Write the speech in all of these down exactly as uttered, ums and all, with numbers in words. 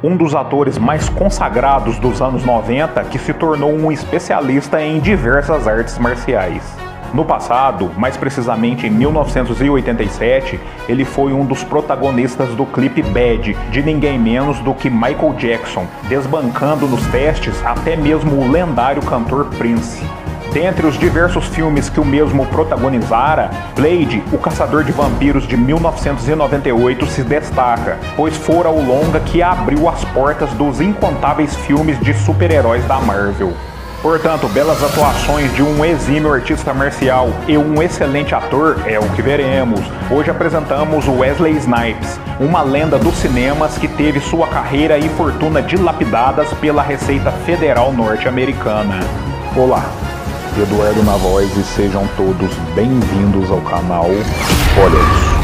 um dos atores mais consagrados dos anos noventa que se tornou um especialista em diversas artes marciais. No passado, mais precisamente em mil novecentos e oitenta e sete, ele foi um dos protagonistas do clipe Bad, de ninguém menos do que Michael Jackson, desbancando nos testes até mesmo o lendário cantor Prince. Dentre os diversos filmes que o mesmo protagonizara, Blade, o Caçador de Vampiros de mil novecentos e noventa e oito se destaca, pois fora o longa que abriu as portas dos incontáveis filmes de super-heróis da Marvel. Portanto, belas atuações de um exímio artista marcial e um excelente ator é o que veremos. Hoje apresentamos Wesley Snipes, uma lenda dos cinemas que teve sua carreira e fortuna dilapidadas pela Receita Federal norte-americana. Olá, Eduardo na voz e sejam todos bem-vindos ao canal Olha Isso.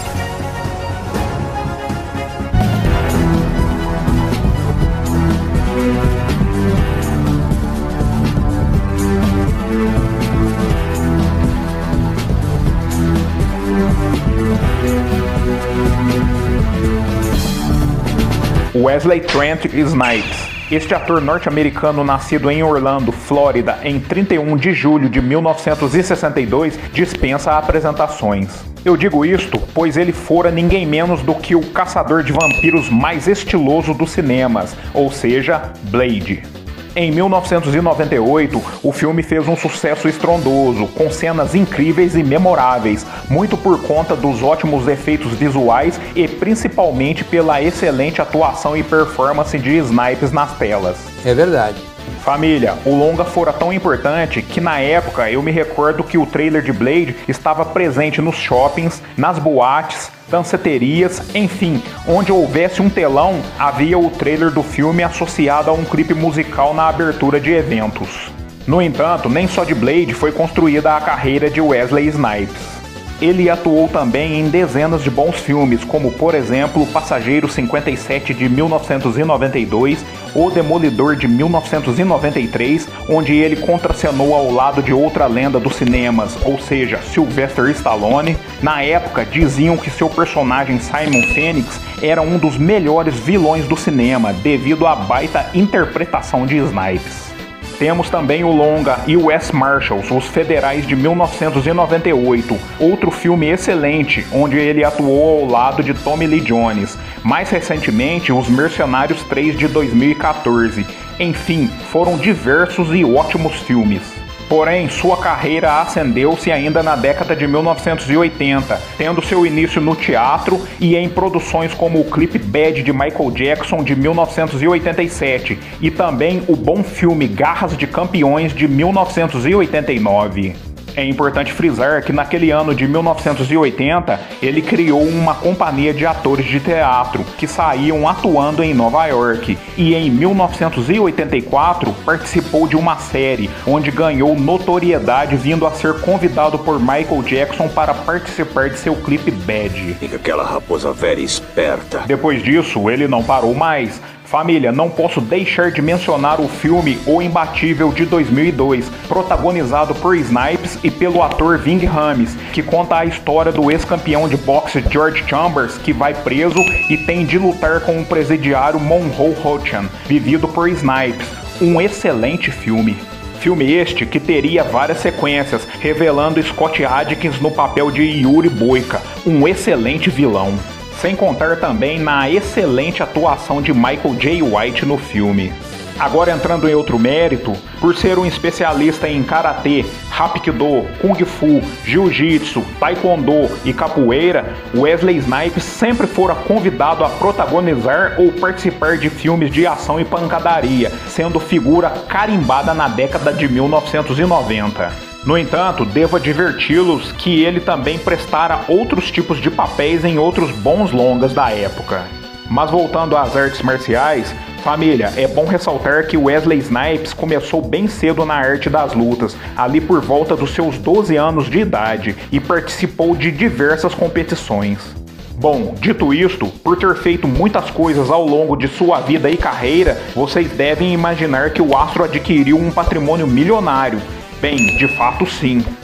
Wesley Trent Snipes. Este ator norte-americano nascido em Orlando, Flórida, em trinta e um de julho de mil novecentos e sessenta e dois, dispensa apresentações. Eu digo isto, pois ele fora ninguém menos do que o caçador de vampiros mais estiloso dos cinemas, ou seja, Blade. Em mil novecentos e noventa e oito, o filme fez um sucesso estrondoso, com cenas incríveis e memoráveis, muito por conta dos ótimos efeitos visuais e principalmente pela excelente atuação e performance de Snipes nas telas. É verdade. Família, o longa fora tão importante que na época eu me recordo que o trailer de Blade estava presente nos shoppings, nas boates, danceterias, enfim, onde houvesse um telão, havia o trailer do filme associado a um clipe musical na abertura de eventos. No entanto, nem só de Blade foi construída a carreira de Wesley Snipes. Ele atuou também em dezenas de bons filmes, como por exemplo Passageiro cinquenta e sete de mil novecentos e noventa e dois, O Demolidor de mil novecentos e noventa e três, onde ele contracenou ao lado de outra lenda dos cinemas, ou seja, Sylvester Stallone. Na época, diziam que seu personagem Simon Phoenix era um dos melhores vilões do cinema, devido à baita interpretação de Snipes. Temos também o longa U S Marshals, Os Federais de mil novecentos e noventa e oito, outro filme excelente, onde ele atuou ao lado de Tommy Lee Jones. Mais recentemente, Os Mercenários três de dois mil e quatorze. Enfim, foram diversos e ótimos filmes. Porém, sua carreira acendeu-se ainda na década de mil novecentos e oitenta, tendo seu início no teatro e em produções como o clipe Bad de Michael Jackson de mil novecentos e oitenta e sete e também o bom filme Garras de Campeões de mil novecentos e oitenta e nove. É importante frisar que naquele ano de mil novecentos e oitenta, ele criou uma companhia de atores de teatro que saíam atuando em Nova York e em mil novecentos e oitenta e quatro participou de uma série onde ganhou notoriedade vindo a ser convidado por Michael Jackson para participar de seu clipe Bad. Fica aquela raposa velha esperta. Depois disso, ele não parou mais. Família, não posso deixar de mencionar o filme O Imbatível de dois mil e dois, protagonizado por Snipes e pelo ator Ving Rhames, que conta a história do ex-campeão de boxe George Chambers, que vai preso e tem de lutar com o presidiário Monroe Hutchan, vivido por Snipes. Um excelente filme. Filme este que teria várias sequências, revelando Scott Adkins no papel de Yuri Boyka, um excelente vilão. Sem contar também na excelente atuação de Michael Jai White no filme. Agora entrando em outro mérito, por ser um especialista em karatê, hapkido, kung fu, jiu-jitsu, taekwondo e capoeira, Wesley Snipes sempre fora convidado a protagonizar ou participar de filmes de ação e pancadaria, sendo figura carimbada na década de mil novecentos e noventa. No entanto, devo adverti-los que ele também prestara outros tipos de papéis em outros bons longas da época. Mas voltando às artes marciais, família, é bom ressaltar que Wesley Snipes começou bem cedo na arte das lutas, ali por volta dos seus doze anos de idade, e participou de diversas competições. Bom, dito isto, por ter feito muitas coisas ao longo de sua vida e carreira, vocês devem imaginar que o astro adquiriu um patrimônio milionário. Bem, de fato sim.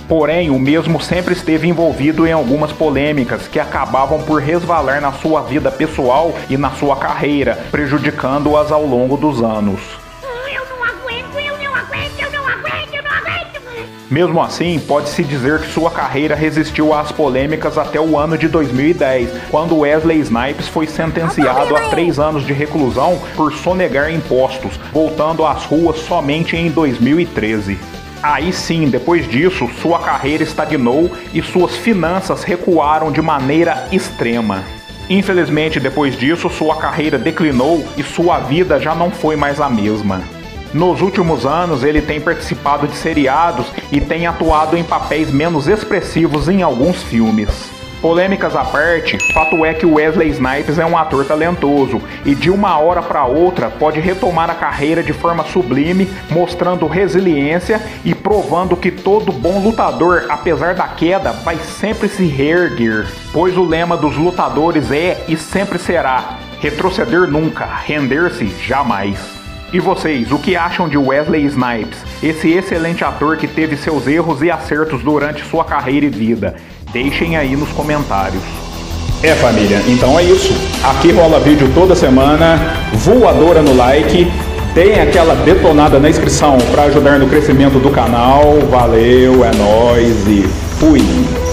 Porém, o mesmo sempre esteve envolvido em algumas polêmicas que acabavam por resvalar na sua vida pessoal e na sua carreira, prejudicando-as ao longo dos anos. Eu não aguento, eu não aguento, eu não aguento, eu não aguento. Mesmo assim, pode-se dizer que sua carreira resistiu às polêmicas até o ano de dois mil e dez, quando Wesley Snipes foi sentenciado a três anos de reclusão por sonegar impostos, voltando às ruas somente em dois mil e treze. Aí sim, depois disso, sua carreira estagnou e suas finanças recuaram de maneira extrema. Infelizmente, depois disso, sua carreira declinou e sua vida já não foi mais a mesma. Nos últimos anos, ele tem participado de seriados e tem atuado em papéis menos expressivos em alguns filmes. Polêmicas à parte, fato é que Wesley Snipes é um ator talentoso e de uma hora para outra pode retomar a carreira de forma sublime, mostrando resiliência e provando que todo bom lutador, apesar da queda, vai sempre se reerguer. Pois o lema dos lutadores é e sempre será: retroceder nunca, render-se jamais. E vocês, o que acham de Wesley Snipes, esse excelente ator que teve seus erros e acertos durante sua carreira e vida? Deixem aí nos comentários. É, família, então é isso. Aqui rola vídeo toda semana, voadora no like, deem aquela detonada na inscrição para ajudar no crescimento do canal. Valeu, é nóis e fui!